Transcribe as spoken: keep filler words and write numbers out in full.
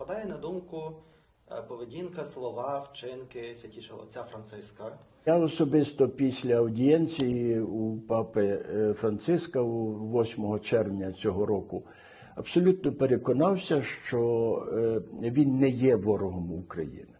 спадає на думку поведінка, слова, вчинки святішого отця Франциска? Я особисто після аудієнції у папи Франциска восьмого червня цього року абсолютно переконався, що він не є ворогом України.